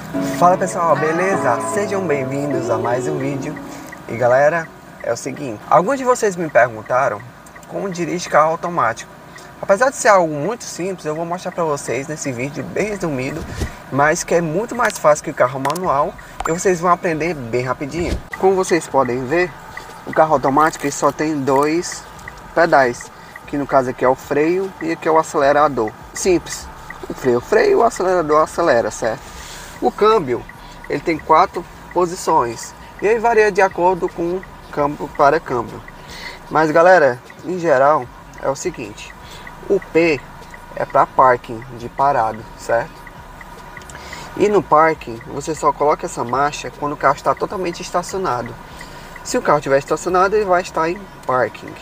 Fala pessoal, beleza? Sejam bem-vindos a mais um vídeo. E galera, é o seguinte, alguns de vocês me perguntaram como dirige carro automático. Apesar de ser algo muito simples, eu vou mostrar para vocês nesse vídeo bem resumido, mas que é muito mais fácil que o carro manual e vocês vão aprender bem rapidinho. Como vocês podem ver, o carro automático ele só tem dois pedais, que no caso aqui é o freio e aqui é o acelerador. Simples, o freio, o acelerador acelera, certo? O câmbio, ele tem 4 posições e aí varia de acordo com câmbio para câmbio. Mas galera, em geral é o seguinte, o P é para parking de parado, certo? E no parking você só coloca essa marcha quando o carro está totalmente estacionado. Se o carro estiver estacionado, ele vai estar em parking.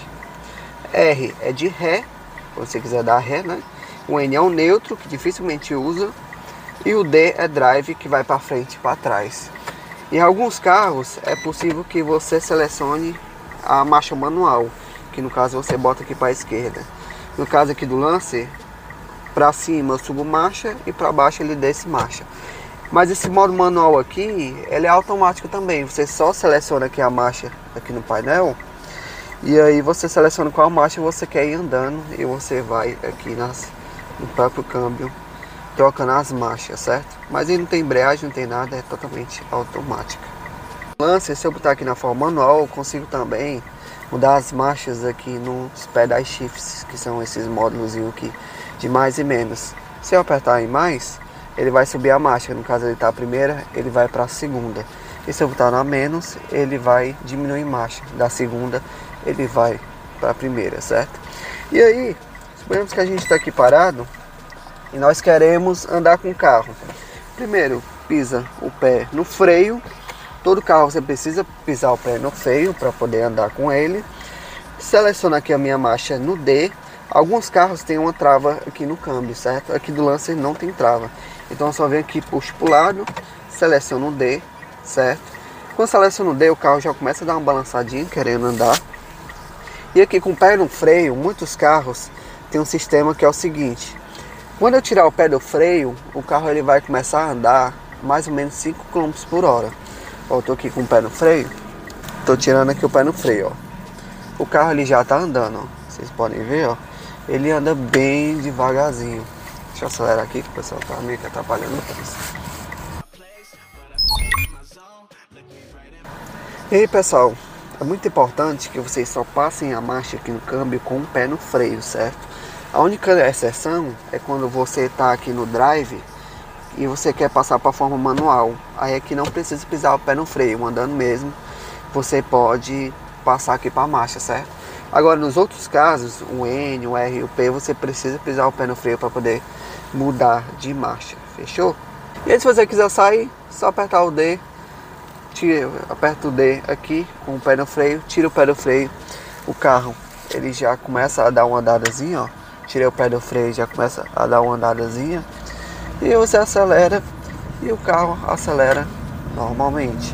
R é de ré, se você quiser dar ré, né? O N é um neutro, que dificilmente usa. E o D é drive, que vai para frente e para trás. Em alguns carros é possível que você selecione a marcha manual, que no caso você bota aqui para a esquerda. No caso aqui do Lancer, para cima eu subo marcha e para baixo ele desce marcha. Mas esse modo manual aqui, ele é automático também. Você só seleciona aqui a marcha aqui no painel. E aí você seleciona qual marcha você quer ir andando. E você vai aqui no próprio câmbio, trocando as marchas, certo? Mas ele não tem embreagem, não tem nada, é totalmente automático. Lancer, se eu botar aqui na forma manual, eu consigo também mudar as marchas aqui nos pedal shifts, que são esses módulos aqui de mais e menos. Se eu apertar em mais, ele vai subir a marcha. No caso ele está a primeira, ele vai para a segunda. E se eu botar na menos, ele vai diminuir marcha. Da segunda, ele vai para a primeira, certo? E aí, suponhamos que a gente está aqui parado e nós queremos andar com o carro. Primeiro, pisa o pé no freio. Todo carro você precisa pisar o pé no freio para poder andar com ele. Seleciona aqui a minha marcha no D. Alguns carros têm uma trava aqui no câmbio, certo? Aqui do Lancer não tem trava. Então eu só venho aqui, puxo para o lado, seleciono o D, certo? Quando seleciono o D, o carro já começa a dar uma balançadinha, querendo andar. E aqui com o pé no freio, muitos carros tem um sistema que é o seguinte. Quando eu tirar o pé do freio, o carro ele vai começar a andar mais ou menos 5 km por hora. Ó, eu tô aqui com o pé no freio, tô tirando aqui o pé no freio, ó. O carro ele já tá andando, ó. Vocês podem ver, ó. Ele anda bem devagarzinho. Deixa eu acelerar aqui que o pessoal tá meio que atrapalhando o trânsito. E aí pessoal, é muito importante que vocês só passem a marcha aqui no câmbio com o pé no freio, certo? A única exceção é quando você está aqui no drive e você quer passar para a forma manual. Aí aqui não precisa pisar o pé no freio, andando mesmo, você pode passar aqui para a marcha, certo? Agora nos outros casos, o N, o R e o P, você precisa pisar o pé no freio para poder mudar de marcha, fechou? E aí se você quiser sair, só apertar o D, aperta o D aqui com o pé no freio, tira o pé do freio, o carro ele já começa a dar uma andadazinha, ó. Tirei o pé do freio, já começa a dar uma andadazinha. E você acelera e o carro acelera normalmente.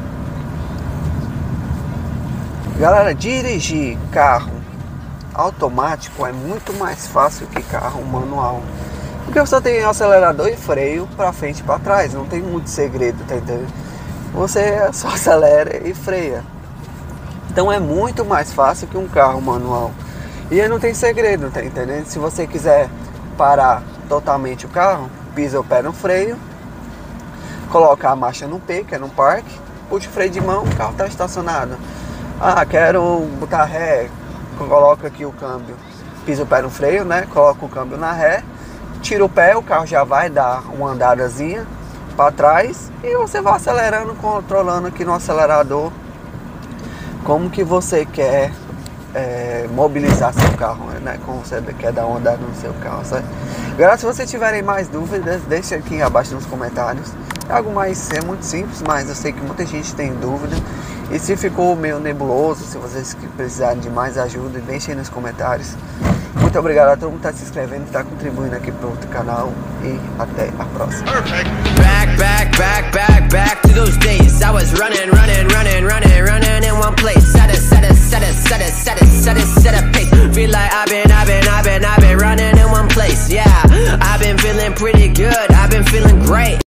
Galera, dirigir carro automático é muito mais fácil que carro manual. Porque você tem acelerador e freio para frente e para trás. Não tem muito segredo, tá entendendo? Você só acelera e freia. Então é muito mais fácil que um carro manual. E aí não tem segredo, tá entendendo? Se você quiser parar totalmente o carro, pisa o pé no freio, coloca a marcha no P, que é no parque, puxa o freio de mão, o carro está estacionado. Ah, quero botar ré, coloca aqui o câmbio, pisa o pé no freio, né? Coloca o câmbio na ré, tira o pé, o carro já vai dar uma andadazinha para trás e você vai acelerando, controlando aqui no acelerador como que você quer mobilizar seu carro, né? Como você quer dar uma andada no seu carro, certo? Galera, se vocês tiverem mais dúvidas, deixa aqui abaixo nos comentários. É algo mais, é muito simples, mas eu sei que muita gente tem dúvida. E se ficou meio nebuloso, se vocês precisarem de mais ajuda, deixem aí nos comentários. Muito obrigado a todo mundo que está se inscrevendo, que está contribuindo aqui para o outro canal. E até a próxima. Back to those days. I was running in one place. Set a pace. Feel like I've been running in one place. Yeah, I've been feeling pretty good. I've been feeling great.